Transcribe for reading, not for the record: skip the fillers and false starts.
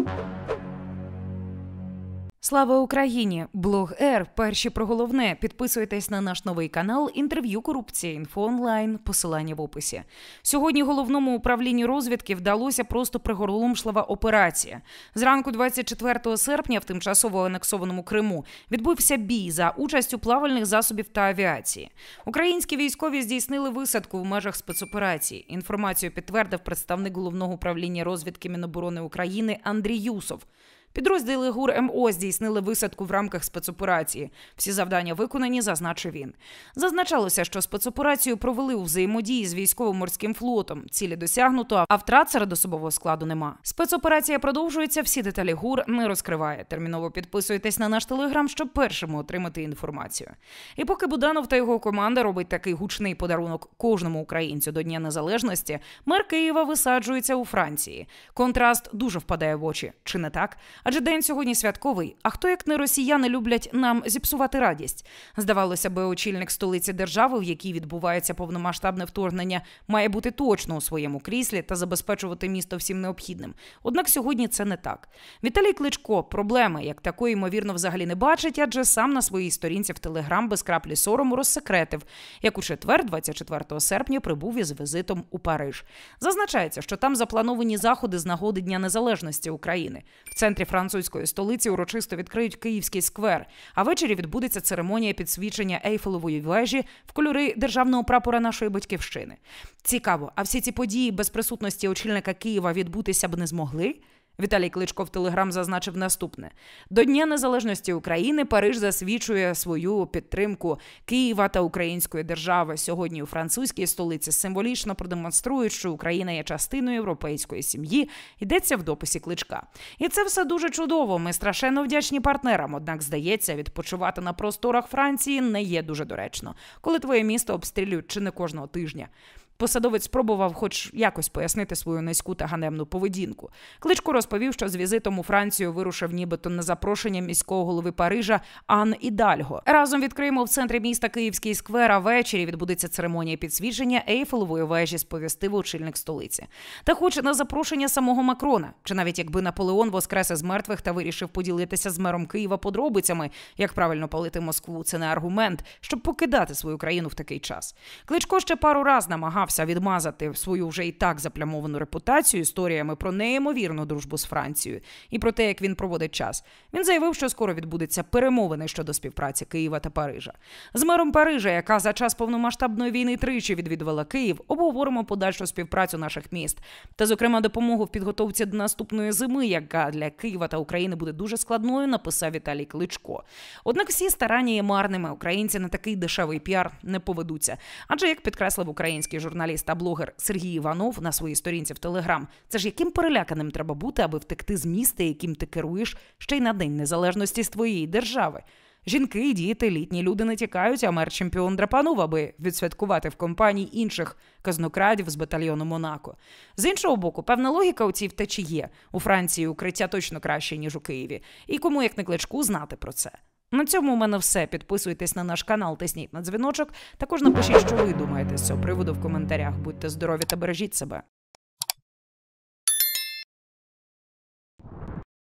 Слава Україні! Блог Р. Перші про головне. Підписуйтесь на наш новий канал «Інтерв'ю корупція. Інфо онлайн». Посилання в описі. Сьогодні головному управлінню розвідки вдалося просто приголомшлива операція. Зранку 24 серпня в тимчасово анексованому Криму відбувся бій за участю плавальних засобів та авіації. Українські військові здійснили висадку в межах спецоперації. Інформацію підтвердив представник головного управління розвідки Міноборони України Андрій Юсов. Підрозділи ГУР МО здійснили висадку в рамках спецоперації. Всі завдання виконані, зазначив він. Зазначалося, що спецоперацію провели у взаємодії з військово-морським флотом. Цілі досягнуто, а втрат серед особового складу нема. Спецоперація продовжується, всі деталі ГУР не розкриває. Терміново підписуйтесь на наш телеграм, щоб першими отримати інформацію. І поки Буданов та його команда робить такий гучний подарунок кожному українцю до Дня Незалежності, мер Києва висаджується у Франції. Контраст дуже впадає в очі. Чи не так? Адже день сьогодні святковий, а хто, як не росіяни, люблять нам зіпсувати радість? Здавалося би, очільник столиці держави, в якій відбувається повномасштабне вторгнення, має бути точно у своєму кріслі та забезпечувати місто всім необхідним. Однак сьогодні це не так. Віталій Кличко проблеми, як такої, ймовірно, взагалі не бачить, адже сам на своїй сторінці в Телеграм без краплі сорому розсекретив, як у четвер, 24 серпня, прибув із візитом у Париж. Зазначається, що там заплановані заходи з нагоди Дня Незалежності України. В центрі французької столиці урочисто відкриють Київський сквер, а ввечері відбудеться церемонія підсвічення Ейфелевої вежі в кольори державного прапора нашої батьківщини. Цікаво, а всі ці події без присутності очільника Києва відбутися б не змогли? Віталій Кличко в Телеграм зазначив наступне. До Дня Незалежності України Париж засвідчує свою підтримку Києва та української держави. Сьогодні у французькій столиці символічно продемонструють, що Україна є частиною європейської сім'ї, йдеться в дописі Кличка. І це все дуже чудово, ми страшенно вдячні партнерам, однак, здається, відпочивати на просторах Франції не є дуже доречно, коли твоє місто обстрілюють чи не кожного тижня. Посадовець спробував хоч якось пояснити свою низьку та ганебну поведінку. Кличко розповів, що з візитом у Францію вирушив нібито на запрошення міського голови Парижа Ан Ідальго. Разом відкриємо в центрі міста Київський сквер, а ввечері відбудеться церемонія підсвічення Ейфелевої вежі, сповістив очільник столиці. Та хоч на запрошення самого Макрона, чи навіть якби Наполеон воскрес із мертвих та вирішив поділитися з мером Києва подробицями, як правильно палити Москву, це не аргумент, щоб покидати свою країну в такий час. Кличко ще пару раз намагався відмазати свою вже і так заплямовану репутацію історіями про неймовірну дружбу з Францією і про те, як він проводить час. Він заявив, що скоро відбудуться перемовини щодо співпраці Києва та Парижа. З мером Парижа, яка за час повномасштабної війни тричі відвідувала Київ, обговоримо подальшу співпрацю наших міст. Та, зокрема, допомогу в підготовці до наступної зими, яка для Києва та України буде дуже складною, написав Віталій Кличко. Однак всі старання є марними. Українці на такий дешевий піар не поведуться. Адже, як підкреслив український журналіст та блогер Сергій Іванов на своїй сторінці в Телеграм, це ж яким переляканим треба бути, аби втекти з міста, яким ти керуєш, ще й на День Незалежності з твоєї держави. Жінки, діти, літні люди не тікають, а мер-чемпіон драпанув, аби відсвяткувати в компанії інших казнокрадів з батальйону Монако. З іншого боку, певна логіка у цій втечі є. У Франції укриття точно краще, ніж у Києві. І кому, як не Кличку, знати про це. На цьому у мене все. Підписуйтесь на наш канал, тисніть на дзвіночок. Також напишіть, що ви думаєте з цього приводу в коментарях. Будьте здорові та бережіть себе.